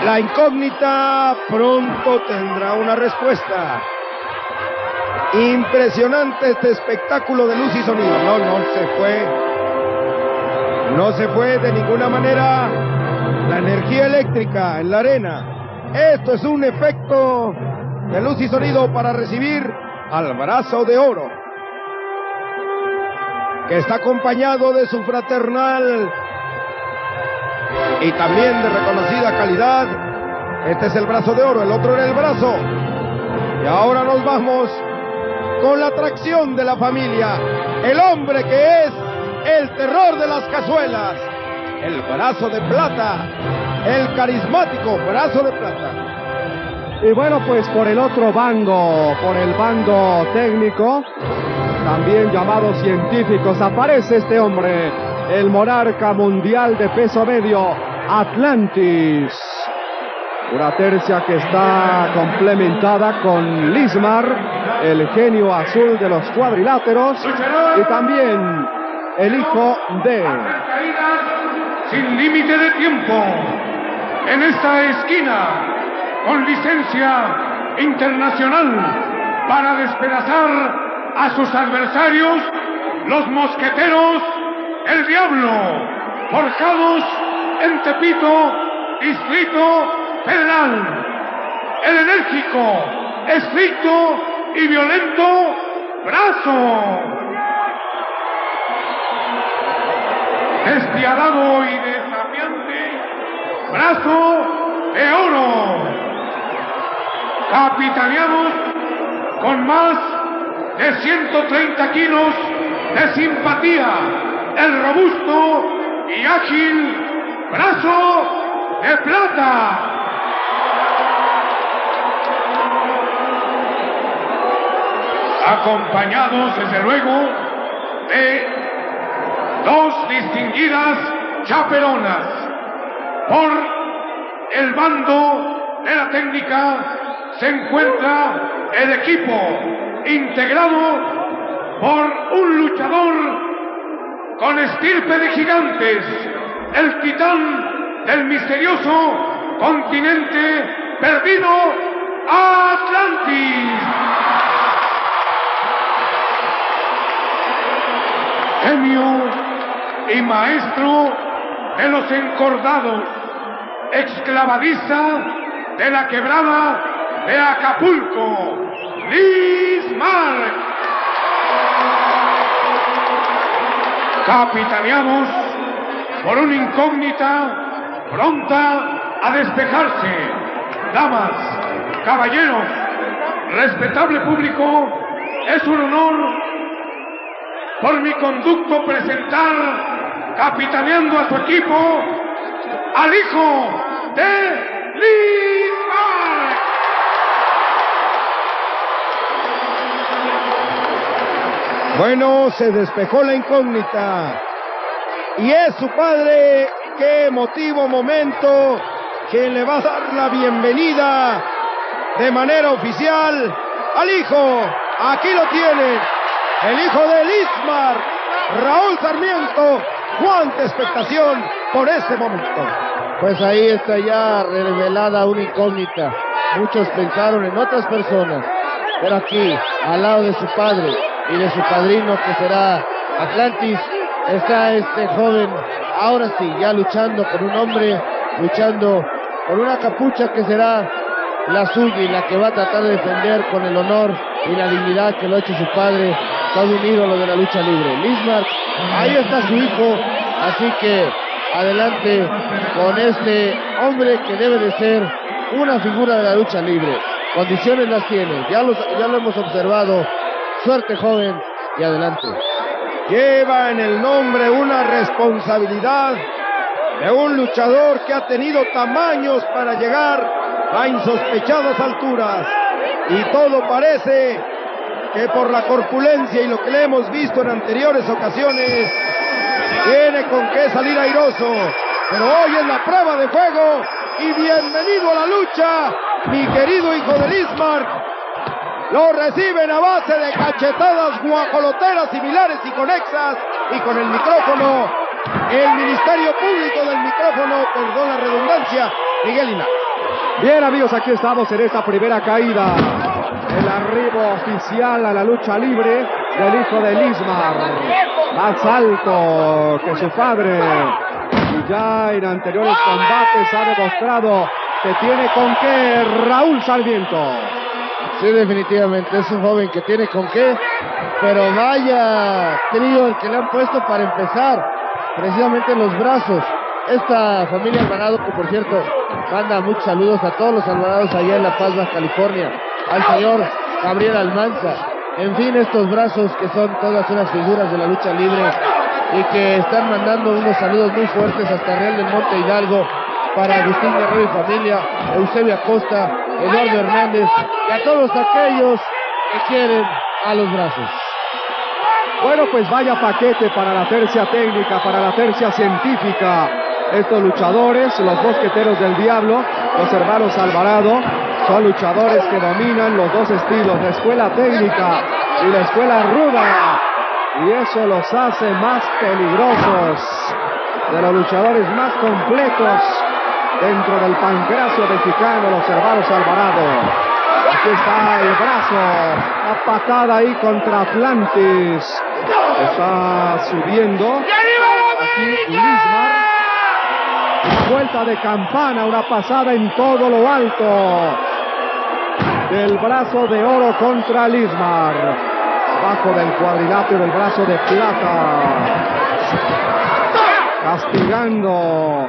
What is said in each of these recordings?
La incógnita pronto tendrá una respuesta. Impresionante este espectáculo de luz y sonido. No se fue de ninguna manera la energía eléctrica en la arena. Esto es un efecto de luz y sonido para recibir al Brazo de Oro, que está acompañado de su fraternal y también de reconocida calidad. Este es el Brazo de Oro, el otro era el brazo. Y ahora nos vamos con la atracción de la familia, el hombre que es el terror de las cazuelas, el Brazo de Plata, el carismático Brazo de Plata. Y bueno, pues por el otro bando, por el bando técnico, también llamado científicos, aparece este hombre, el monarca mundial de peso medio, Atlantis. Una tercia que está complementada con Lismar, el genio azul de los cuadriláteros, y también el hijo de... Sin límite de tiempo, en esta esquina, con licencia internacional para despedazar a sus adversarios, los mosqueteros, el Diablo, forjados en Tepito, Distrito Federal. El enérgico, estricto y violento Brazo. Despiadado y desafiante Brazo de Oro. Capitaneados con más de 130 kilos de simpatía, el robusto y ágil Brazo de Plata. Acompañados, desde luego, de dos distinguidas chaperonas. Por el bando de la técnica se encuentra el equipo integrado por un luchador con estirpe de gigantes, el titán del misterioso continente perdido, Atlantis. Genio y maestro de los encordados, exclavadista de la quebrada de Acapulco, Lismar. Capitaneados por una incógnita pronta a despejarse. Damas, caballeros, respetable público, es un honor por mi conducto presentar, capitaneando a su equipo, al hijo de Lismar. Bueno, se despejó la incógnita y es su padre. Qué emotivo momento, quien le va a dar la bienvenida de manera oficial al hijo. Aquí lo tienen, el hijo de Lismar, Raúl Sarmiento. ¡Cuánta expectación por este momento! Pues ahí está ya revelada una incógnita. Muchos pensaron en otras personas, pero aquí, al lado de su padre y de su padrino, que será Atlantis, está este joven, ahora sí, ya luchando con un hombre, luchando con una capucha que será la suya y la que va a tratar de defender con el honor y la dignidad que lo ha hecho su padre, todo un ídolo de la lucha libre. Lismar, ahí está su hijo, así que adelante con este hombre que debe de ser una figura de la lucha libre. Condiciones las tiene, ya lo hemos observado. Suerte, joven, y adelante. Lleva en el nombre una responsabilidad de un luchador que ha tenido tamaños para llegar a insospechadas alturas, y todo parece que por la corpulencia y lo que le hemos visto en anteriores ocasiones, tiene con qué salir airoso. Pero hoy es la prueba de fuego, y bienvenido a la lucha, mi querido hijo de Lismar. Lo reciben a base de cachetadas guajoloteras similares y conexas, y con el micrófono, el Ministerio Público del Micrófono, perdón la redundancia, Miguel Linares. Bien, amigos, aquí estamos en esta primera caída. El arribo oficial a la lucha libre del hijo de Lismar. Más alto que su padre. Y ya en anteriores combates ha demostrado que tiene con qué, Raúl Sarmiento. Sí, definitivamente, es un joven que tiene con qué, pero vaya trío el que le han puesto para empezar, precisamente en los brazos. Esta familia Alvarado, que por cierto, manda muchos saludos a todos los Alvarados allá en La Paz, Baja California, al señor Gabriel Almanza. En fin, estos brazos que son todas unas figuras de la lucha libre y que están mandando unos saludos muy fuertes hasta Real del Monte Hidalgo, para Agustín Guerrero y familia, Eusebio Acosta, Eduardo Hernández y a todos aquellos que quieren a los brazos. Bueno, pues vaya paquete para la tercia técnica, para la tercia científica. Estos luchadores, los mosqueteros del diablo, los hermanos Alvarado, son luchadores que dominan los dos estilos, la escuela técnica y la escuela ruda. Y eso los hace más peligrosos, de los luchadores más completos dentro del pancracio mexicano, los hermanos Alvarado. Aquí está el brazo, la patada ahí contra Atlantis. Está subiendo aquí Lismar. Una vuelta de campana, una pasada en todo lo alto del brazo de oro contra Lismar. Abajo del cuadrilátero el brazo de plata. Castigando.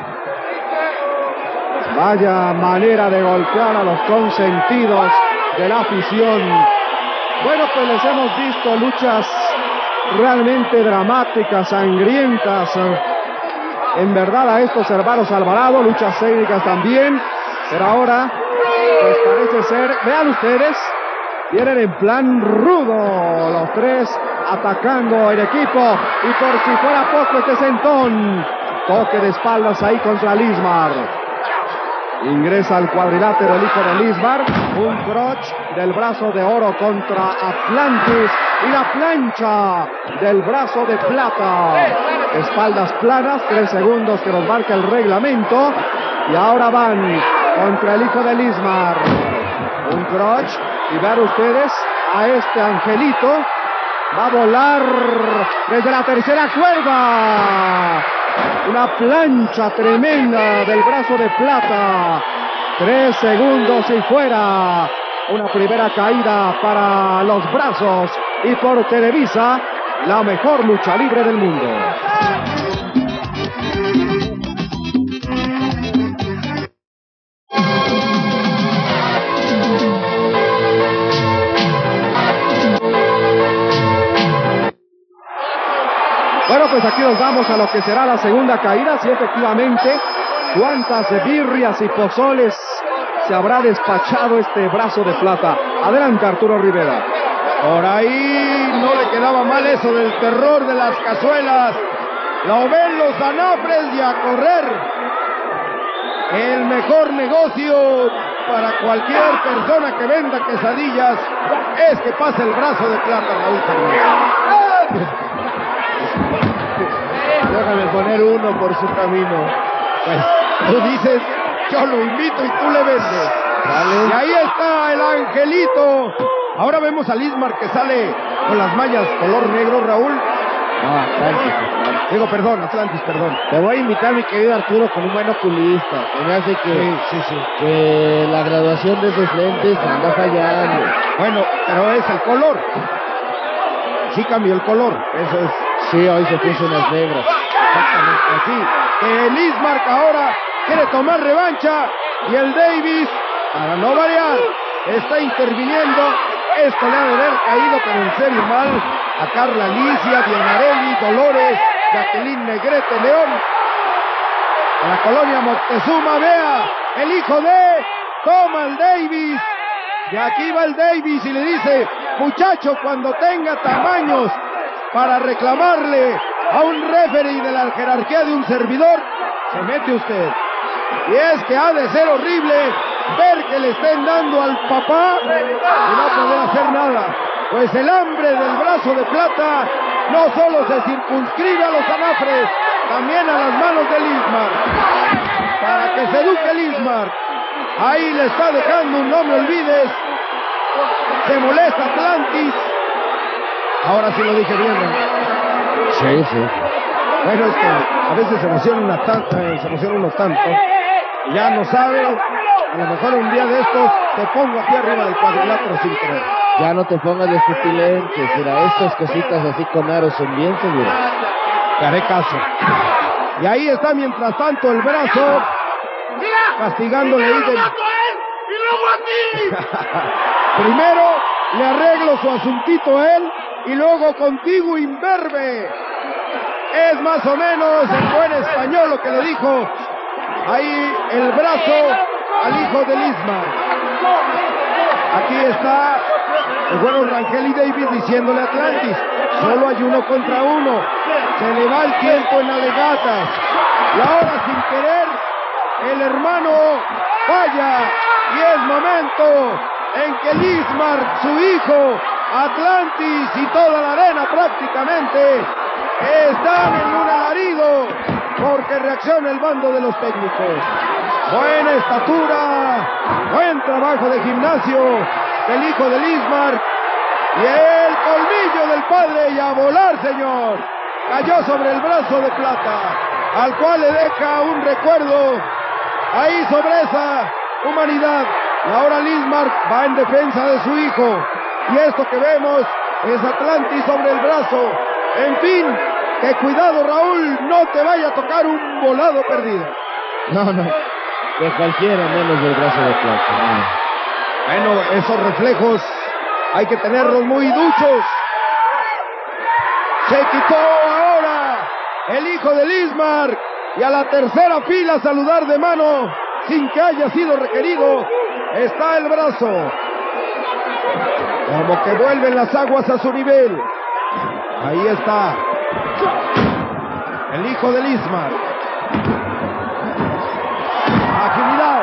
Vaya manera de golpear a los consentidos de la afición. Bueno, pues les hemos visto luchas realmente dramáticas, sangrientas. En verdad a estos hermanos Alvarado, luchas técnicas también. Pero ahora, pues parece ser, vean ustedes, vienen en plan rudo los tres atacando el equipo. Y por si fuera poco este sentón, toque de espaldas ahí contra Lismar. Ingresa al cuadrilátero el hijo de Lismar, un crotch del brazo de oro contra Atlantis y la plancha del brazo de plata. Espaldas planas, 3 segundos que nos marca el reglamento. Y ahora van contra el hijo de Lismar. Un crotch y vean ustedes a este angelito. Va a volar desde la tercera cuerda. Una plancha tremenda del brazo de plata. 3 segundos y fuera. Una primera caída para los brazos. Y por Televisa, la mejor lucha libre del mundo. Bueno, pues aquí nos vamos a lo que será la segunda caída. Sí, efectivamente, cuántas birrias y pozoles se habrá despachado este brazo de plata. Adelante, Arturo Rivera. Por ahí no le quedaba mal eso del terror de las cazuelas. Lo ven los anafres y a correr. El mejor negocio para cualquier persona que venda quesadillas es que pase el brazo de plata, Raúl Sarmiento. Déjame poner uno por su camino. Pues tú dices, yo lo invito y tú le vendes. Dale. Y ahí está el angelito. Ahora vemos a Lismar que sale con las mallas color negro, Raúl. No, Atlantis. Digo, perdón, Atlantis, perdón. Te voy a invitar, mi querido Arturo, con un buen oculista. Me hace que la graduación de esos lentes anda fallando. Bueno, pero es el color. Sí cambió el color, eso es. Sí, hoy se puso unas negras. Exactamente así. Que Lismar ahora quiere tomar revancha y el Davis, para no variar, está interviniendo. Esto le ha de haber caído, pero en serio mal, a Carla Alicia, Dianarelli, Dolores, Jacqueline Negrete León. A la colonia Moctezuma, vea, el hijo de, toma el Davis. Y aquí va el Davis y le dice, muchacho, cuando tenga tamaños para reclamarle a un referee de la jerarquía de un servidor, se mete usted. Y es que ha de ser horrible ver que le estén dando al papá y no poder hacer nada. Pues el hambre del brazo de plata no solo se circunscribe a los anafres, también a las manos de Lismar. Para que se eduque Lismar. Ahí le está dejando un no me olvides. Se molesta Atlantis. Ahora sí lo dije bien, ¿no? Sí, sí. Bueno, es que a veces se emociona uno tanto. Ya no sabe. A lo mejor un día de estos te pongo aquí arriba del cuadrilátero sin querer. Ya no te pongas de sutilentes. Mira, estas cositas así con aros son bien seguras. Te haré caso. Y ahí está mientras tanto el brazo castigándole a Iden. Primero le arreglo su asuntito a él y luego contigo imberbe. Es más o menos en buen español lo que le dijo ahí el brazo al hijo de Lismar. Aquí está el bueno Rangel y David diciéndole a Atlantis, solo hay 1 contra 1. Se le va el tiempo en alegatas. Y ahora sin querer el hermano falla. Y es momento en que Lismar, su hijo, Atlantis y toda la arena prácticamente están en un alarido porque reacciona el bando de los técnicos. Buena estatura, buen trabajo de gimnasio del hijo de Lismar y el colmillo del padre y a volar, señor. Cayó sobre el brazo de plata, al cual le deja un recuerdo ahí sobre esa humanidad. Y ahora Lismar va en defensa de su hijo. Y esto que vemos es Atlantis sobre el brazo. En fin, que cuidado, Raúl, no te vaya a tocar un volado perdido. No, de cualquiera menos del brazo de plata. No. Bueno, esos reflejos hay que tenerlos muy duchos. Se quitó ahora el hijo de Lismar y a la tercera fila saludar de mano sin que haya sido requerido está el brazo. Como que vuelven las aguas a su nivel. Ahí está el hijo de Lismar. Agilidad.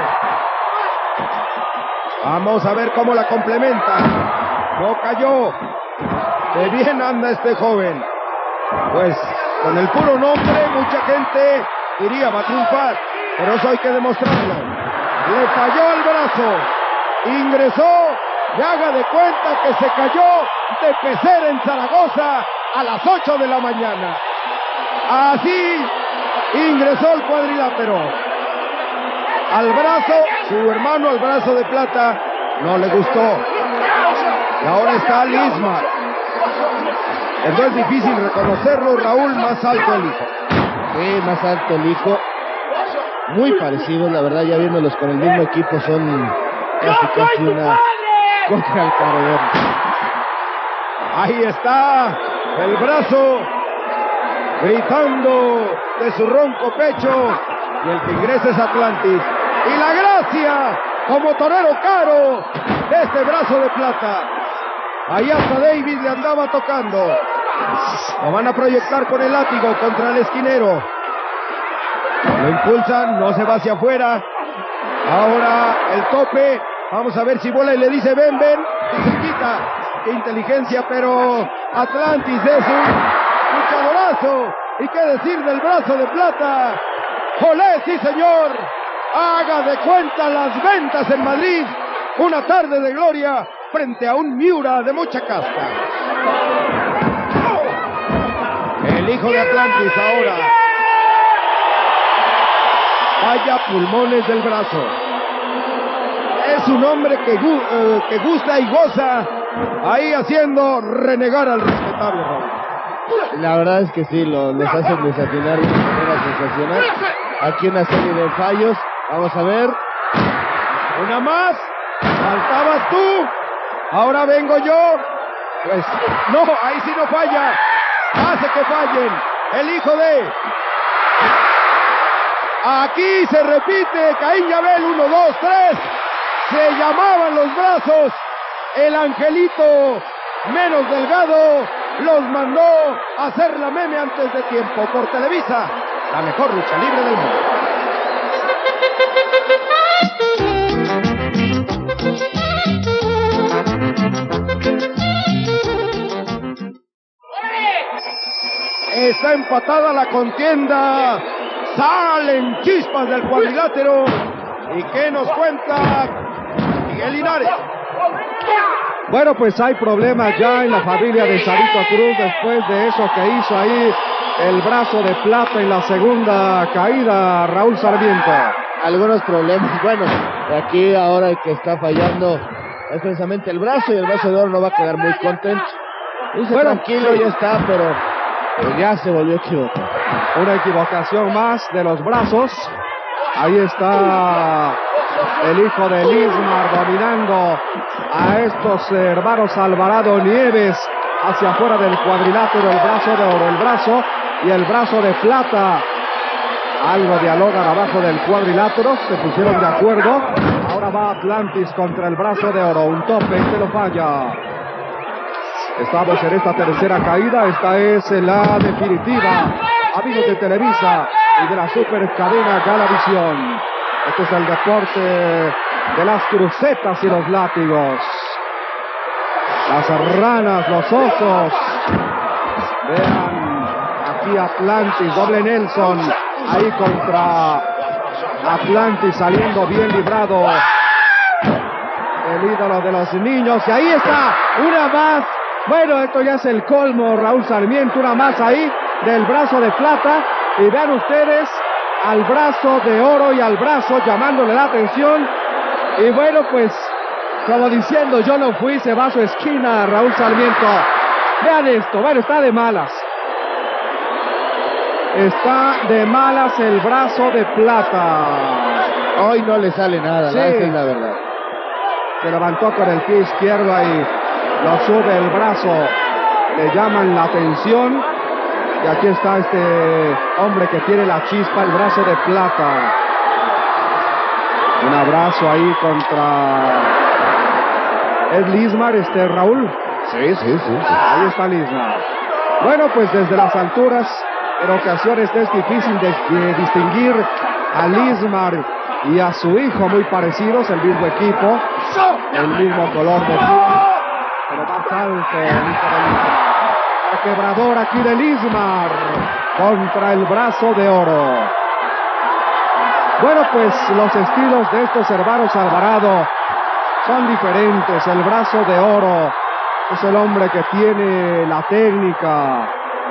Vamos a ver cómo la complementa. No cayó. Qué bien anda este joven. Pues con el puro nombre mucha gente diría va a triunfar, pero eso hay que demostrarlo. Le falló el brazo. Ingresó y haga de cuenta que se cayó de pecera en Zaragoza a las 8 de la mañana. Así ingresó el cuadrilátero. Al brazo, su hermano al brazo de plata, no le gustó. Y ahora está Lismar. No es difícil reconocerlo, Raúl, más alto el hijo. Sí, más alto el hijo. Muy parecidos, la verdad, ya viéndolos con el mismo equipo, son casi una contra el cargador. Ahí está el brazo gritando de su ronco pecho y el que ingresa es Atlantis. Y la gracia como torero caro de este brazo de plata. Ahí hasta David le andaba tocando. Lo van a proyectar con el látigo contra el esquinero. Lo impulsan, no se va hacia afuera. Ahora el tope. Vamos a ver si vuela y le dice ven, y se quita. Qué inteligencia, pero Atlantis es un luchadorazo. ¿Y qué decir del brazo de plata? ¡Olé, sí señor! Haga de cuenta las ventas en Madrid. Una tarde de gloria frente a un Miura de mucha casta. El hijo de Atlantis ahora. Vaya pulmones del brazo. Es un hombre que gusta y goza ahí haciendo renegar al respetable Raúl. La verdad es que sí, les hacen desatinar de una manera sensacional. Aquí una serie de fallos. Vamos a ver. Una más. Faltabas tú. Ahora vengo yo. Pues no, ahí sí no falla. Hace que fallen. El hijo de... Aquí se repite. Caín y Abel, 1, 2, 3. Se llamaban los brazos. El angelito menos delgado los mandó a hacer la meme antes de tiempo por Televisa. La mejor lucha libre del mundo. Está empatada la contienda. Salen chispas del cuadrilátero. ¿Y qué nos cuenta Miguel Linares? Bueno, pues hay problemas ya en la familia de Sarito Cruz después de eso que hizo ahí el brazo de plata en la segunda caída, Raúl Sarmiento. Algunos problemas, bueno, aquí ahora el que está fallando es precisamente el brazo, y el brazo de oro no va a quedar muy contento. Dice, bueno, tranquilo, ya está, pero pues ya se volvió a equivocar. Una equivocación más de los brazos. Ahí está el hijo de Lismar dominando a estos hermanos Alvarado Nieves hacia afuera del cuadrilátero. El brazo de oro, el brazo y el brazo de plata. Algo dialogan abajo del cuadrilátero, se pusieron de acuerdo. Ahora va Atlantis contra el brazo de oro, un tope que lo falla. Estamos en esta tercera caída, esta es la definitiva, amigos de Televisa y de la super cadena Galavisión. Este es el deporte de las crucetas y los látigos. Las ranas, los osos. Vean, aquí Atlantis, doble Nelson, ahí contra Atlantis, saliendo bien librado. El ídolo de los niños, y ahí está, una más. Bueno, esto ya es el colmo, Raúl Sarmiento, una más ahí del brazo de plata. Y vean ustedes al brazo de oro y al brazo llamándole la atención. Y bueno, pues, como diciendo, yo no fui, se va a su esquina Raúl Sarmiento. Vean esto, bueno, está de malas. Está de malas el brazo de plata. Hoy no le sale nada, sí. Esa es la verdad. Se levantó con el pie izquierdo ahí. Lo sube el brazo, le llaman la atención, y aquí está este hombre que tiene la chispa, el brazo de plata. Un abrazo ahí contra... ¿Es Lismar Raúl? Sí. Ahí está Lismar. Bueno, pues desde las alturas, en ocasiones es difícil de distinguir a Lismar y a su hijo, muy parecidos, el mismo equipo, el mismo color de piel. Pero más alto, la quebradora aquí de Lismar contra el brazo de oro. Bueno, pues los estilos de estos hermanos Alvarado son diferentes. El brazo de oro es el hombre que tiene la técnica,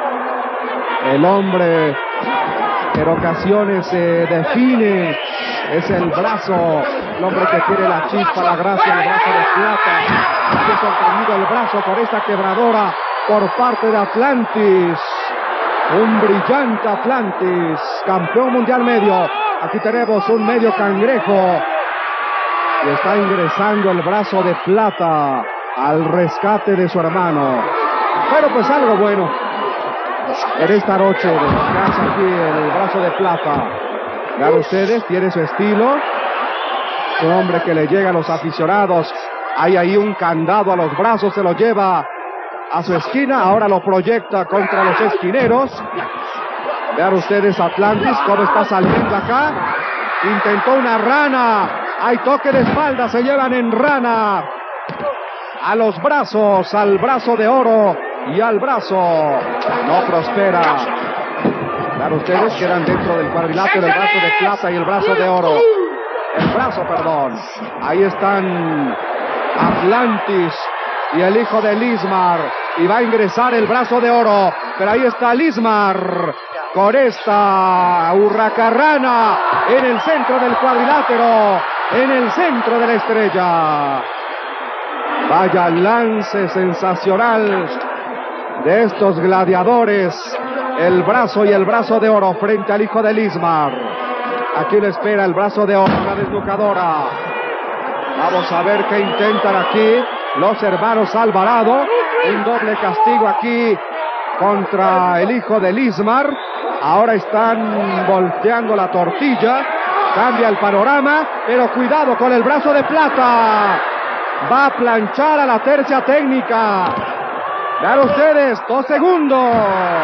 el hombre que en ocasiones se define, es el brazo, el hombre que tiene la chispa, la gracia, el brazo de plata. Aquí sorprendido el brazo por esta quebradora por parte de Atlantis. Un brillante Atlantis, campeón mundial medio. Aquí tenemos un medio cangrejo. Y está ingresando el brazo de plata al rescate de su hermano. Bueno, pues algo bueno en esta noche descansa aquí el brazo de plata. Vean ustedes, tiene su estilo. Un hombre que le llega a los aficionados. Hay ahí un candado a los brazos, se lo lleva a su esquina. Ahora lo proyecta contra los esquineros. Vean ustedes Atlantis cómo está saliendo acá. Intentó una rana. Hay toque de espalda, se llevan en rana a los brazos, al brazo de oro y al brazo. No prospera. Vean ustedes, quedan dentro del cuadrilátero el brazo de plata y el brazo de oro. El brazo, perdón. Ahí están Atlantis y el hijo de Lismar. Y va a ingresar el brazo de oro. Pero ahí está Lismar con esta hurracarrana en el centro del cuadrilátero, en el centro de la estrella. Vaya lance sensacional de estos gladiadores. El brazo y el brazo de oro frente al hijo de Lismar. Aquí le espera el brazo de oro, la desnucadora. Vamos a ver qué intentan aquí los hermanos Alvarado. Un doble castigo aquí contra el hijo de Lismar. Ahora están volteando la tortilla. Cambia el panorama, pero cuidado con el brazo de plata. Va a planchar a la tercia técnica. Vean ustedes, 2 segundos.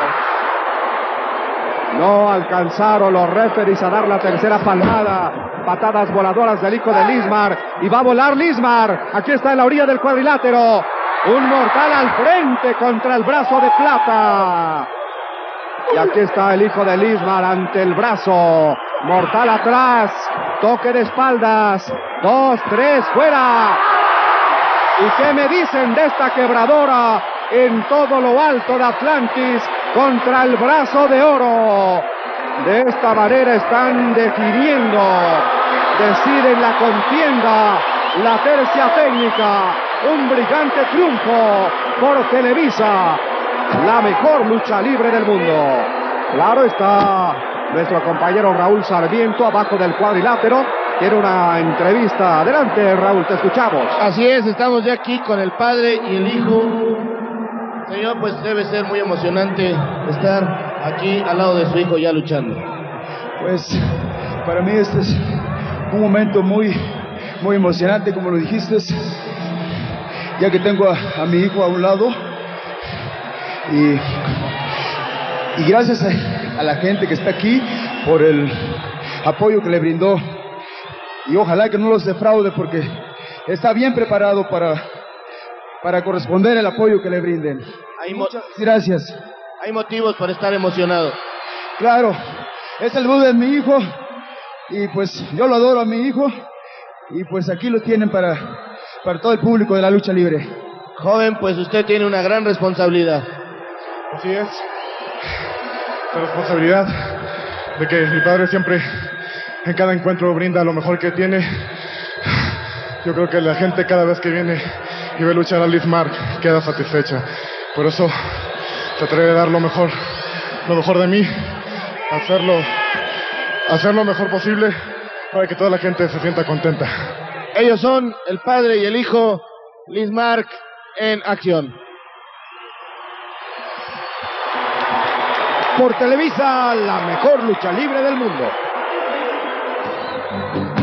No alcanzaron los referees a dar la tercera palmada. Patadas voladoras del hijo de Lismar. Y va a volar Lismar. Aquí está en la orilla del cuadrilátero. Un mortal al frente contra el brazo de plata. Y aquí está el hijo de Lismar ante el brazo Mortal atrás. Toque de espaldas. 2, 3, fuera. ¿Y qué me dicen de esta quebradora en todo lo alto de Atlantis contra el brazo de oro? De esta manera están definiendo, deciden la contienda, la tercia técnica, un brillante triunfo por Televisa, la mejor lucha libre del mundo. Claro está nuestro compañero Raúl Sarmiento abajo del cuadrilátero. Tiene una entrevista. Adelante, Raúl, te escuchamos. Así es, estamos ya aquí con el padre y el hijo. Señor, pues debe ser muy emocionante estar aquí al lado de su hijo ya luchando. Pues para mí este es un momento muy emocionante, como lo dijiste, ya que tengo a mi hijo a un lado y gracias a la gente que está aquí por el apoyo que le brindó, y ojalá que no los defraude porque está bien preparado para corresponder el apoyo que le brinden. Muchas gracias. Hay motivos para estar emocionado. Claro, es el debut de mi hijo y pues yo lo adoro a mi hijo y pues aquí lo tienen para todo el público de la lucha libre. Joven, pues usted tiene una gran responsabilidad. Así es, la responsabilidad de que mi padre siempre en cada encuentro brinda lo mejor que tiene. Yo creo que la gente cada vez que viene y ve luchar a Liz Mark queda satisfecha. Por eso trataré de dar lo mejor de mí, hacer lo mejor posible para que toda la gente se sienta contenta. Ellos son el padre y el hijo, Liz Mark en acción. Por Televisa, la mejor lucha libre del mundo.